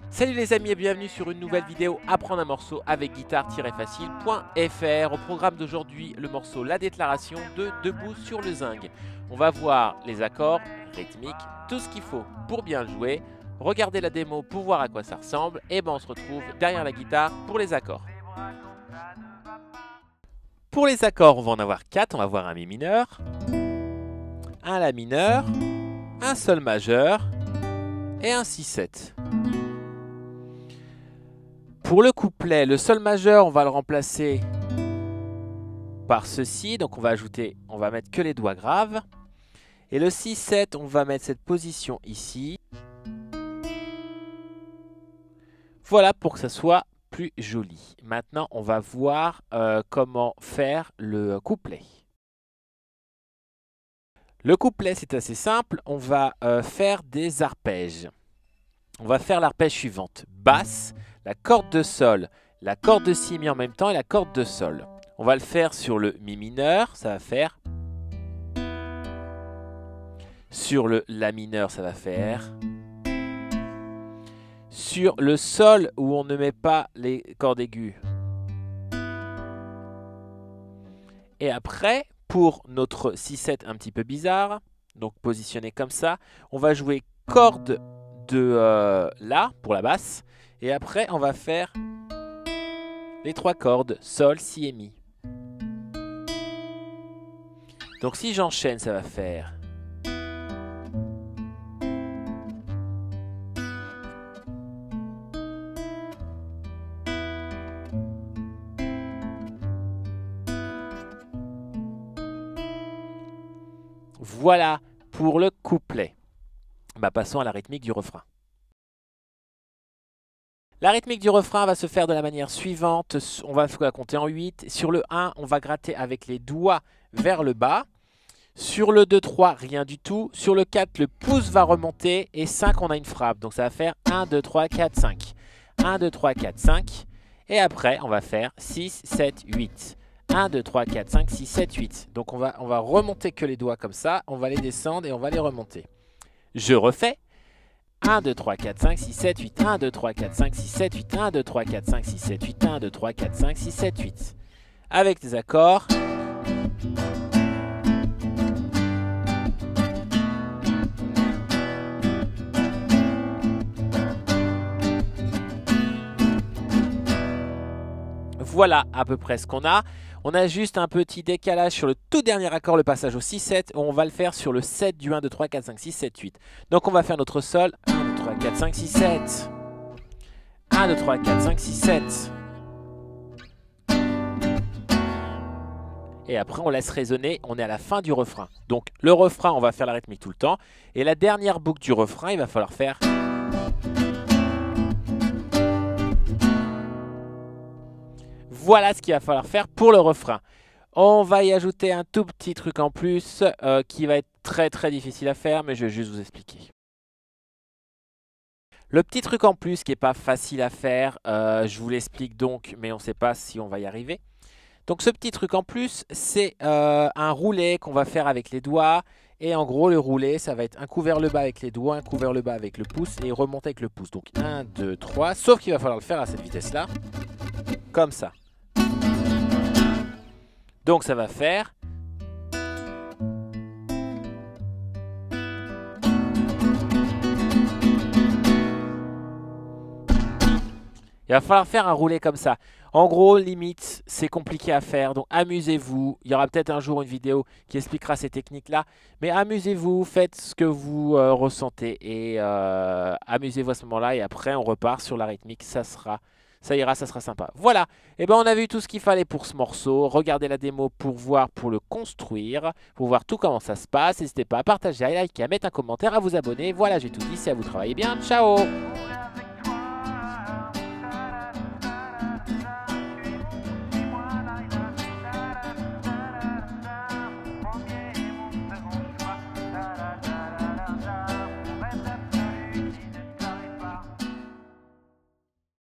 Salut les amis et bienvenue sur une nouvelle vidéo Apprendre un morceau avec guitare-facile.fr. Au programme d'aujourd'hui, le morceau La Déclaration de Debout sur le zinc. On va voir les accords, rythmiques, tout ce qu'il faut pour bien le jouer. Regardez la démo pour voir à quoi ça ressemble. Et ben on se retrouve derrière la guitare pour les accords. Pour les accords, on va en avoir 4. On va voir un Mi mineur, un La mineur, un Sol majeur et un Si7. Pour le couplet, le Sol majeur, on va le remplacer par ceci. Donc on va mettre que les doigts graves. Et le Si7, on va mettre cette position ici. Voilà pour que ça soit plus joli. Maintenant, on va voir comment faire le couplet. Le couplet, c'est assez simple. On va faire des arpèges. On va faire l'arpège suivante. Basse, la corde de Sol, la corde de Si mis en même temps et la corde de Sol. On va le faire sur le Mi mineur, ça va faire. Sur le La mineur, ça va faire. Sur le Sol où on ne met pas les cordes aiguës. Et après, pour notre Si7 un petit peu bizarre, donc positionné comme ça, on va jouer corde de La pour la basse. Et après, on va faire les 3 cordes, Sol, Si et Mi. Donc si j'enchaîne, ça va faire... Voilà pour le couplet. Bah, passons à la rythmique du refrain. La rythmique du refrain va se faire de la manière suivante. On va compter en 8. Sur le 1, on va gratter avec les doigts vers le bas. Sur le 2, 3, rien du tout. Sur le 4, le pouce va remonter. Et 5, on a une frappe. Donc ça va faire 1, 2, 3, 4, 5. 1, 2, 3, 4, 5. Et après, on va faire 6, 7, 8. 1, 2, 3, 4, 5, 6, 7, 8. Donc on va remonter que les doigts comme ça. On va les descendre et on va les remonter. Je refais. 1, 2, 3, 4, 5, 6, 7, 8. 1, 2, 3, 4, 5, 6, 7, 8. 1, 2, 3, 4, 5, 6, 7, 8. 1, 2, 3, 4, 5, 6, 7, 8. Avec des accords. Voilà à peu près ce qu'on a. On a juste un petit décalage sur le tout dernier accord, le passage au 6-7. On va le faire sur le 7 du 1, 2, 3, 4, 5, 6, 7, 8. Donc on va faire notre Sol. 1, 2, 3, 4, 5, 6, 7. 1, 2, 3, 4, 5, 6, 7. Et après on laisse résonner, on est à la fin du refrain. Donc le refrain, on va faire la rythmique tout le temps. Et la dernière boucle du refrain, il va falloir faire... Voilà ce qu'il va falloir faire pour le refrain. On va y ajouter un tout petit truc en plus qui va être très très difficile à faire, mais je vais juste vous expliquer. Le petit truc en plus qui n'est pas facile à faire, je vous l'explique donc, mais on ne sait pas si on va y arriver. Donc ce petit truc en plus, c'est un roulé qu'on va faire avec les doigts. Et en gros, le roulé, ça va être un coup vers le bas avec les doigts, un coup vers le bas avec le pouce et remonter avec le pouce. Donc 1, 2, 3, sauf qu'il va falloir le faire à cette vitesse-là, comme ça. Donc ça va faire... Il va falloir faire un roulé comme ça. En gros, limite, c'est compliqué à faire. Donc amusez-vous. Il y aura peut-être un jour une vidéo qui expliquera ces techniques-là. Mais amusez-vous, faites ce que vous ressentez. Et amusez-vous à ce moment-là. Et après, on repart sur la rythmique. Ça ira, ça sera sympa. Voilà, et ben on a vu tout ce qu'il fallait pour ce morceau. Regardez la démo pour voir, pour le construire, pour voir tout comment ça se passe. N'hésitez pas à partager, à liker, à mettre un commentaire, à vous abonner. Voilà, j'ai tout dit, si vous travaillez bien. Ciao!